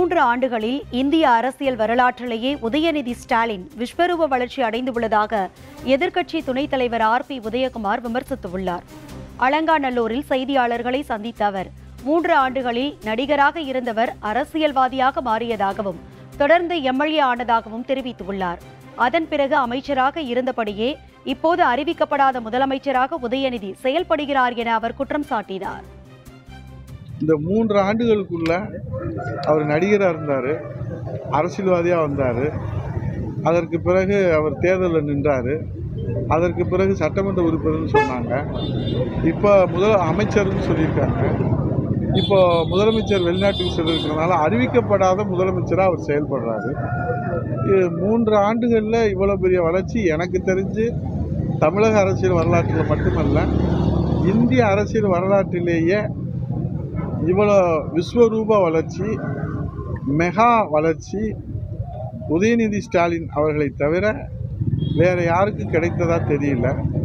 3 ஆண்டுகளில் இந்திய அரசியல் வரலாற்றிலேயே உதயநிதி ஸ்டாலின் விஸ்வரூப வளர்ச்சி அடைந்துள்ளதாக எதிர்க்கட்சி துணைத் தலைவர் ஆர்.பி. உதயகுமார் விமர்சித்துள்ளார். அலங்காநல்லூரில் செய்தியாளர்களை சந்தித்த அவர் 3 ஆண்டுகளில் நடிகராக இருந்தவர் அரசியல்வாதியாக மாறியதாகவும் தொடர்ந்து எம்எல்ஏ ஆனதாகவும் தெரிவித்துள்ளார். அதன் பிறகு அமைச்சராக இருந்தபடியே இப்போது அறிவிக்கப்படாத முதலமைச்சராக உதயநிதி செயல்படுகிறார் என அவர் குற்றம் சாட்டினார். இந்த 3 ஆண்டுகளுக்குள்ள அவர் நடிகராக இருந்தார், அரசியல்வாதியாக வந்தார். அதற்கு பிறகு அவர் தேர்தலில் நின்றார். அதற்கு பிறகு சட்டமன்ற உறுப்பினர்னு சொன்னாங்க. இப்போ அமைச்சர்னு சொல்லியிருக்காங்க. இப்போ முதலமைச்சர் வெளிநாட்டுக்கு சென்றிருக்கிறதுனால அறிவிக்கப்படாத முதலமைச்சராக அவர் செயல்படுறாரு. 3 ஆண்டுகளில் இவ்வளோ பெரிய வளர்ச்சி எனக்கு தெரிஞ்சு தமிழக அரசியல் வரலாற்றில் மட்டுமல்ல, இந்திய அரசியல் வரலாற்றிலேயே இவ்வளோ விஸ்வரூப வளர்ச்சி, மெகா வளர்ச்சி உதயநிதி ஸ்டாலின் அவர்களை தவிர வேறு யாருக்கும் கிடைத்ததா தெரியல.